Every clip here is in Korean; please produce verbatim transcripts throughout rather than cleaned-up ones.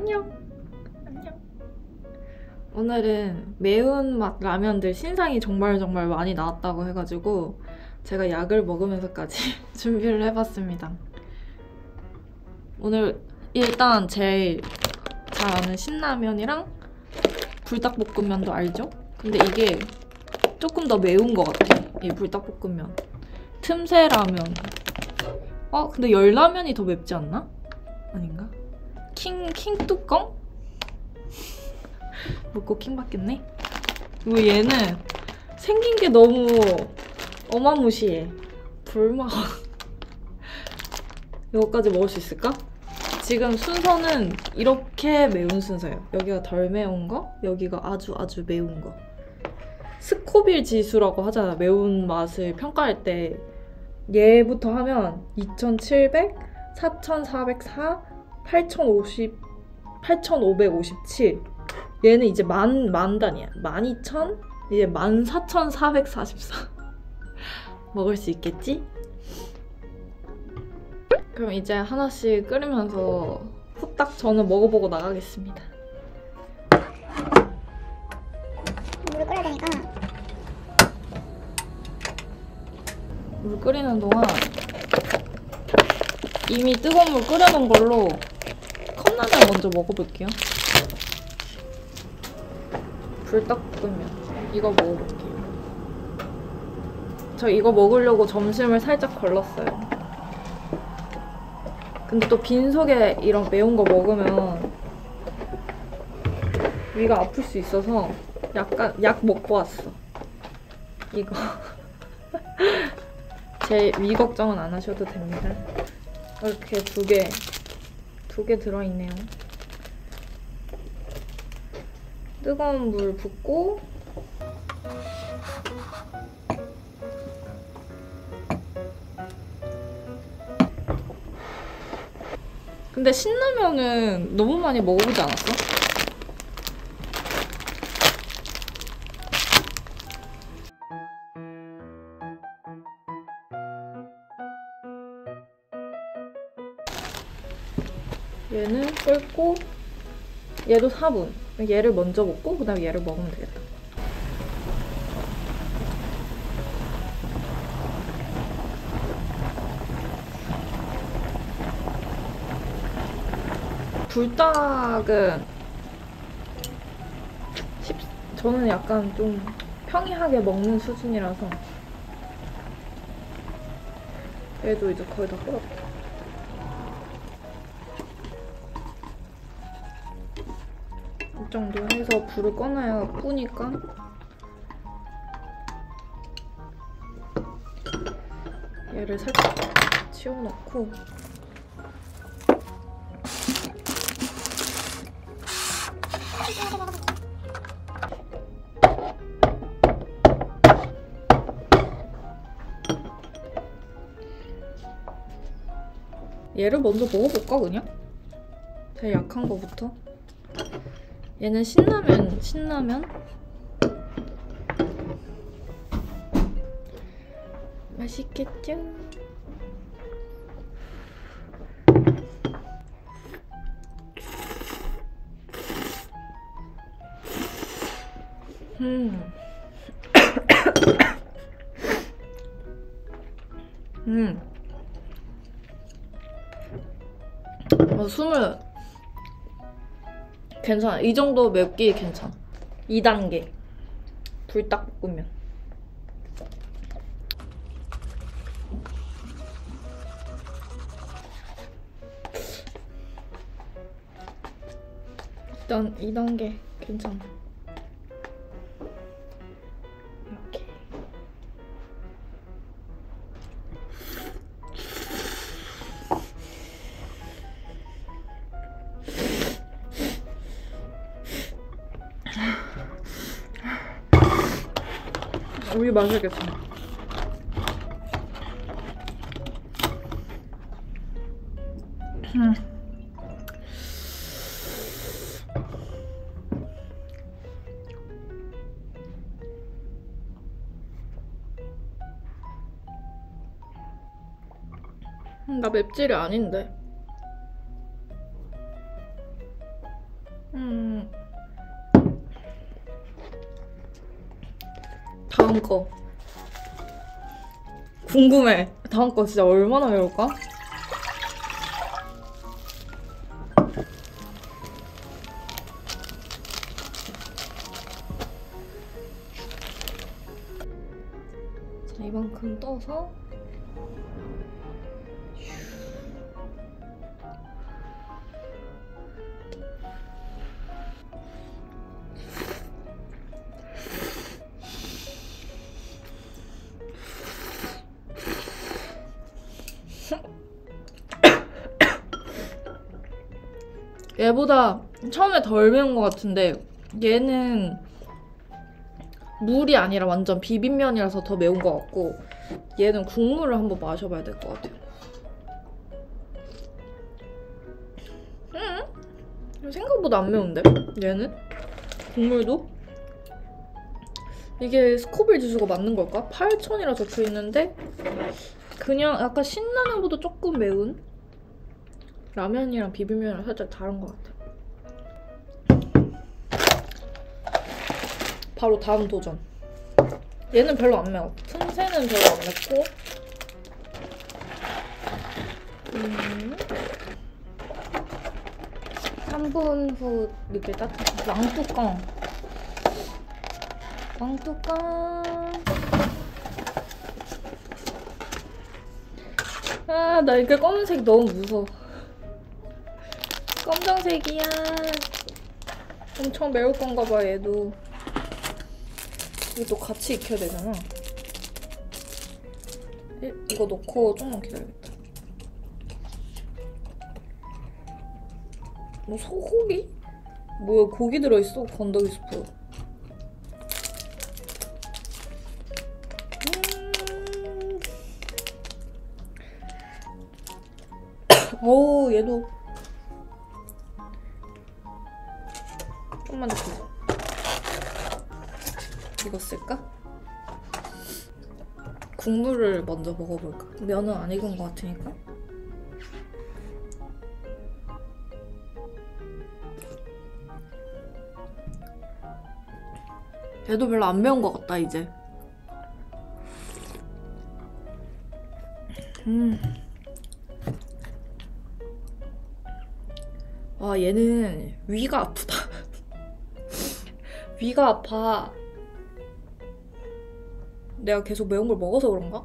안녕. 안녕. 오늘은 매운맛 라면들 신상이 정말 정말 많이 나왔다고 해가지고 제가 약을 먹으면서까지 준비를 해봤습니다. 오늘 일단 제일 잘 아는 신라면이랑 불닭볶음면도 알죠? 근데 이게 조금 더 매운 것 같아, 이 불닭볶음면. 틈새 라면. 어? 근데 열라면이 더 맵지 않나? 아닌가? 킹, 킹 뚜껑? 먹고 킹 받겠네? 그리고 얘는 생긴 게 너무 어마무시해. 불맛. 이거까지 먹을 수 있을까? 지금 순서는 이렇게 매운 순서예요. 여기가 덜 매운 거, 여기가 아주 아주 매운 거. 스코빌 지수라고 하잖아, 매운맛을 평가할 때. 얘부터 하면 이천칠백, 사천사백사, 팔천오십, 팔천오백오십칠. 얘는 이제 만, 만 단위야. 만 이천, 이제 만 사천사백사십사. 먹을 수 있겠지? 그럼 이제 하나씩 끓이면서 후딱 저는 먹어보고 나가겠습니다. 물을 끓여야 되니까. 물 끓이는 동안 이미 뜨거운 물 끓여놓은 걸로 컵라면 먼저 먹어볼게요. 불닭볶음면 이거 먹어볼게요. 저 이거 먹으려고 점심을 살짝 걸렀어요. 근데 또 빈속에 이런 매운 거 먹으면 위가 아플 수 있어서 약간 약 먹고 왔어. 이거 제 위 걱정은 안 하셔도 됩니다. 이렇게 두 개, 두 개 들어있네요. 뜨거운 물 붓고 근데 신라면은 너무 많이 먹어보지 않았어? 얘는 끓고 얘도 사 분. 얘를 먼저 먹고 그 다음에 얘를 먹으면 되겠다. 불닭은 십, 저는 약간 좀 평이하게 먹는 수준이라서. 얘도 이제 거의 다 끓었다. 이 정도 해서 불을 꺼놔야 뿌니까. 얘를 살짝 치워놓고 얘를 먼저 먹어볼까 그냥? 제일 약한 거부터. 얘는 신라면, 신라면? 맛있겠죠? 음. 음. 어, 숨을 괜찮아. 이 정도 맵기 괜찮아. 이 단계 불닭볶음면. 일단 이 단계 괜찮아. 이렇게. 우리 맛있겠어. 음. 나 맵찔이 아닌데. 음. 다음 거 궁금해. 다음 거 진짜 얼마나 매울까? 자, 이만큼 떠서 얘보다 처음에 덜 매운 것 같은데 얘는 물이 아니라 완전 비빔면이라서 더 매운 것 같고 얘는 국물을 한번 마셔봐야 될 것 같아요. 음? 생각보다 안 매운데? 얘는? 국물도? 이게 스코빌 지수가 맞는 걸까? 팔천이라 적혀있는데 그냥 약간 신라면보다 조금 매운? 라면이랑 비빔면이랑 살짝 다른 것 같아. 바로 다음 도전. 얘는 별로 안 매워. 틈새는 별로 안 맵고 음. 삼 분 후 이렇게 따뜻한 왕뚜껑 왕뚜껑. 아, 나 이게 검은색 너무 무서워. 검정색이야. 엄청 매울 건가 봐, 얘도. 이것도 같이 익혀야 되잖아. 이, 이거 넣고 조금만 기다려야겠다. 뭐 소고기? 뭐야, 고기 들어있어. 건더기 스프. 음. 어우, 얘도 좀만 더 더. 이거 쓸까? 국물을 먼저 먹어볼까? 면은 안 익은 것 같으니까. 얘도 별로 안 매운 것 같다, 이제. 음. 와, 얘는 위가 아프다. 위가 아파. 내가 계속 매운 걸 먹어서 그런가?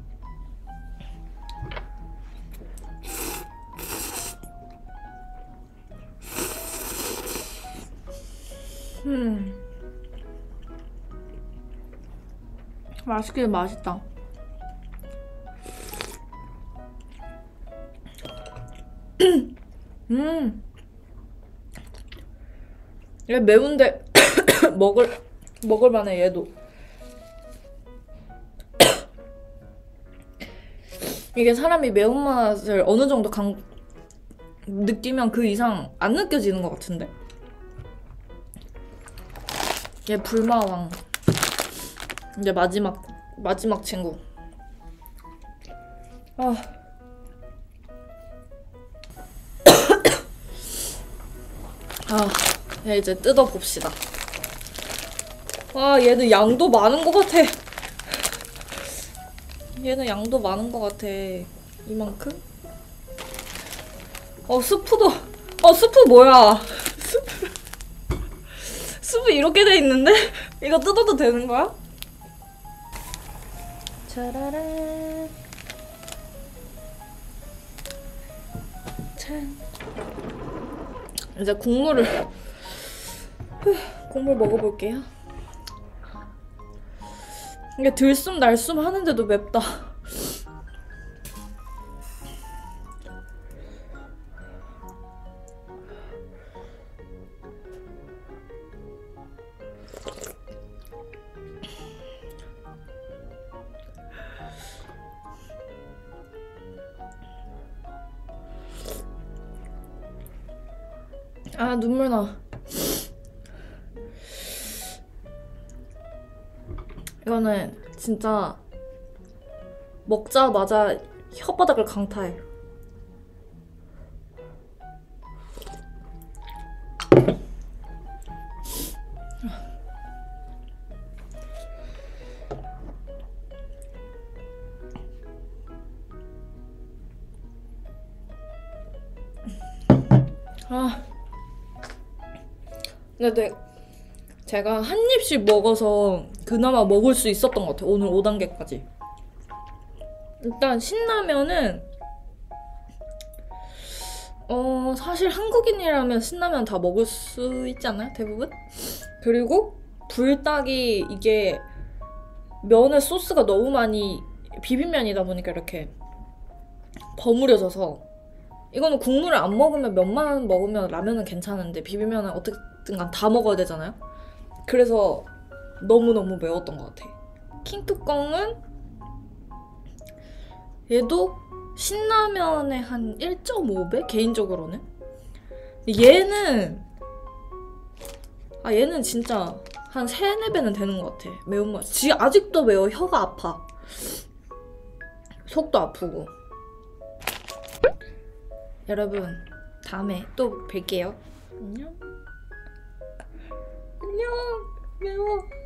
음. 맛있긴 맛있다. 음. 얘 매운데 먹을 먹을 만해. 얘도. 이게 사람이 매운맛을 어느 정도 강 느끼면 그 이상 안 느껴지는 것 같은데. 얘 불마왕. 이제 마지막 마지막 친구. 아. 아, 얘 이제 뜯어봅시다. 와, 얘는 양도 많은 것 같아. 얘는 양도 많은 것 같아. 이만큼? 어, 스프도. 어, 스프 뭐야? 스프. 스프 이렇게 돼 있는데? 이거 뜯어도 되는 거야? 짜라란. 짠. 이제 국물을. 국물 먹어볼게요. 이게 들숨 날숨 하는데도 맵다. 아, 눈물 나. 이거는 진짜 먹자마자 혓바닥을 강타해. 근데 내, 제가 한 입씩 먹어서 그나마 먹을 수 있었던 것 같아요. 오늘 오 단계까지. 일단 신라면은 어 사실 한국인이라면 신라면 다 먹을 수 있잖아요, 대부분. 그리고 불닭이 이게 면에 소스가 너무 많이 비빔면이다 보니까 이렇게 버무려져서 이거는 국물을 안 먹으면 면만 먹으면 라면은 괜찮은데 비빔면은 어떻게든 다 먹어야 되잖아요. 그래서 너무너무 매웠던 것 같아. 킹뚜껑은 얘도 신라면의 한 일 점 오 배? 개인적으로는. 얘는 아 얘는 진짜 한 세네 배는 되는 것 같아. 매운맛. 지 아직도 매워. 혀가 아파. 속도 아프고. 여러분 다음에 또 뵐게요. 안녕. 안녕. 매워.